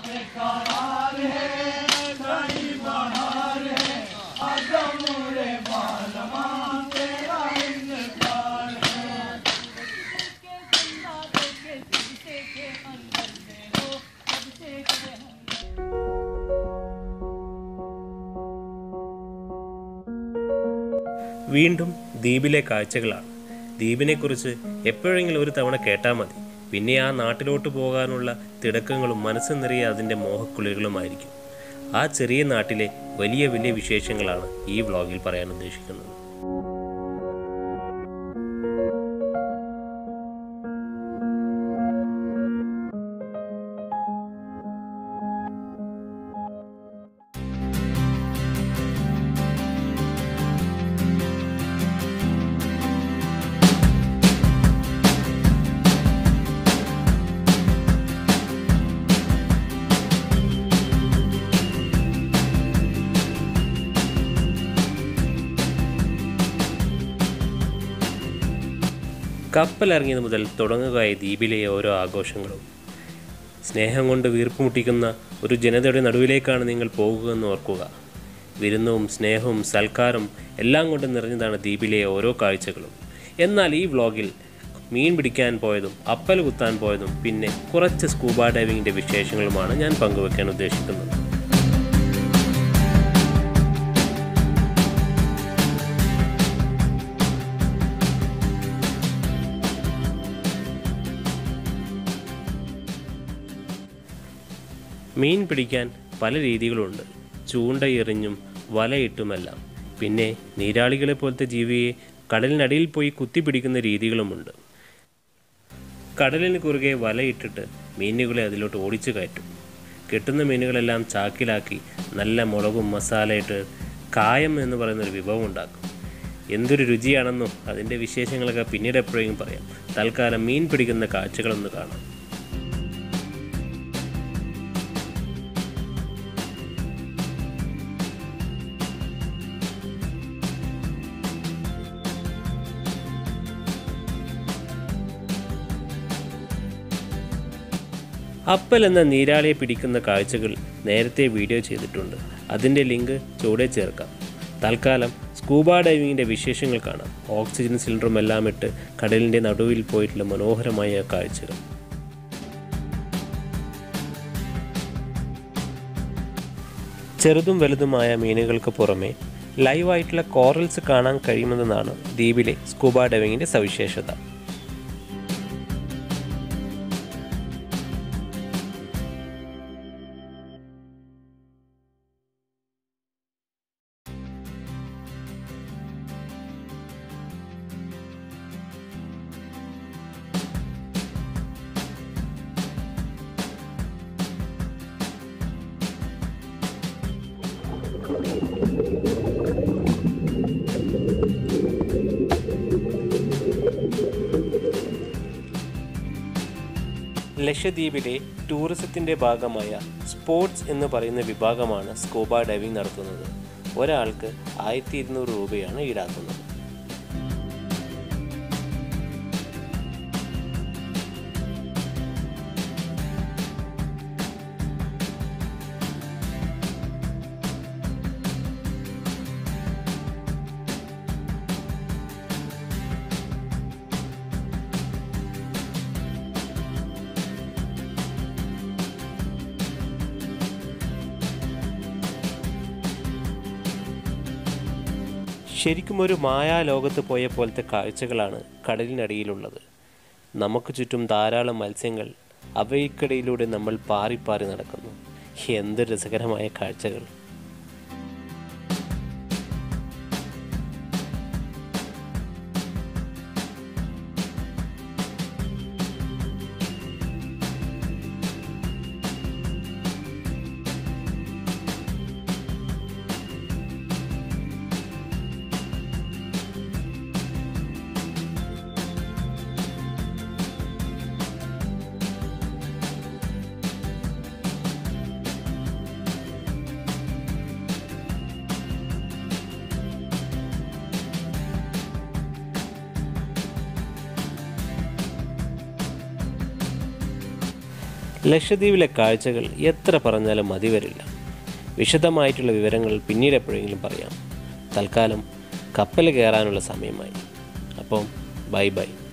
വീണ്ടും ദ്വീപിലെ കാഴ്ചകളാണ്. ദ്വീപിനെക്കുറിച്ച് എപ്പോഴെങ്കിലും ഒരു തവണ കേട്ടാൽ മതി. പിന്നെ ആ നാട്ടിലോട്ട് പോകാനുള്ള തിടക്കങ്ങളും മനസ്സ് നിറയെ അതിൻ്റെ മോഹക്കുളികളുമായിരിക്കും. ആ ചെറിയ നാട്ടിലെ വലിയ വലിയ വിശേഷങ്ങളാണ് ഈ വ്ളോഗിൽ പറയാൻ ഉദ്ദേശിക്കുന്നത്. കപ്പലിറങ്ങിയത് മുതൽ തുടങ്ങുകയായി ദ്വീപിലെ ഓരോ ആഘോഷങ്ങളും. സ്നേഹം കൊണ്ട് വീർപ്പുമുട്ടിക്കുന്ന ഒരു ജനതയുടെ നടുവിലേക്കാണ് നിങ്ങൾ പോകുകയെന്ന് ഓർക്കുക. വിരുന്നും സ്നേഹവും സൽക്കാരം എല്ലാം കൊണ്ട് നിറഞ്ഞതാണ് ദ്വീപിലെ ഓരോ കാഴ്ചകളും. എന്നാൽ ഈ വ്ളോഗിൽ മീൻ പിടിക്കാൻ പോയതും അപ്പൽ കുത്താൻ പോയതും പിന്നെ കുറച്ച് സ്കൂബ ഡൈവിങ്ങിൻ്റെ വിശേഷങ്ങളുമാണ് ഞാൻ പങ്കുവെക്കാൻ ഉദ്ദേശിക്കുന്നത്. മീൻ പിടിക്കാൻ പല രീതികളുണ്ട്. ചൂണ്ടയെറിഞ്ഞും വലയിട്ടുമെല്ലാം. പിന്നെ നീരാളികളെ പോലത്തെ ജീവിയെ കടലിനടിയിൽ പോയി കുത്തിപ്പിടിക്കുന്ന രീതികളുമുണ്ട്. കടലിന് കുറുകെ വലയിട്ടിട്ട് മീനുകളെ അതിലോട്ട് ഓടിച്ചു കയറ്റും. കെട്ടുന്ന മീനുകളെല്ലാം ചാക്കിലാക്കി നല്ല മുളകും മസാലയിട്ട് കായം എന്ന് പറയുന്നൊരു വിഭവം ഉണ്ടാക്കും. എന്തൊരു രുചിയാണെന്നോ. അതിൻ്റെ വിശേഷങ്ങളൊക്കെ പിന്നീട് എപ്പോഴെങ്കിലും പറയാം. തൽക്കാലം മീൻ പിടിക്കുന്ന കാഴ്ചകളൊന്ന് കാണാം. അപ്പൽ എന്ന നീരാളിയെ പിടിക്കുന്ന കാഴ്ചകൾ നേരത്തെ വീഡിയോ ചെയ്തിട്ടുണ്ട്. അതിൻ്റെ ലിങ്ക് ചുവടെ ചേർക്കാം. തൽക്കാലം സ്കൂബ ഡൈവിങ്ങിൻ്റെ വിശേഷങ്ങൾ കാണാം. ഓക്സിജൻ സിലിണ്ടറും എല്ലാം ഇട്ട് കടലിൻ്റെ നടുവിൽ പോയിട്ടുള്ള മനോഹരമായ കാഴ്ചകൾ. ചെറുതും വലുതുമായ മീനുകൾക്ക് പുറമെ ലൈവായിട്ടുള്ള കോറൽസ് കാണാൻ കഴിയുമെന്നതാണ് ദ്വീപിലെ സ്കൂബ ഡൈവിങ്ങിൻ്റെ സവിശേഷത. ലക്ഷദ്വീപിലെ ടൂറിസത്തിൻ്റെ ഭാഗമായ സ്പോർട്സ് എന്ന് പറയുന്ന വിഭാഗമാണ് സ്കൂബ ഡൈവിംഗ് നടത്തുന്നത്. ഒരാൾക്ക് 1200 രൂപയാണ് ഈടാക്കുന്നത്. ശരിക്കും ഒരു മായാലോകത്ത് പോയ പോലത്തെ കാഴ്ചകളാണ് കടലിനടിയിലുള്ളത്. നമുക്ക് ചുറ്റും ധാരാളം മത്സ്യങ്ങൾ. അവയ്ക്കിടയിലൂടെ നമ്മൾ പാറി പാറി നടക്കുന്നു. എന്ത് രസകരമായ കാഴ്ചകൾ! ലക്ഷദ്വീപിലെ കാഴ്ചകൾ എത്ര പറഞ്ഞാലും മതി വരില്ല. വിശദമായിട്ടുള്ള വിവരങ്ങൾ പിന്നീട് എപ്പോഴെങ്കിലും പറയാം. തൽക്കാലം കപ്പൽ കയറാനുള്ള സമയമായി. അപ്പം ബൈ ബൈ.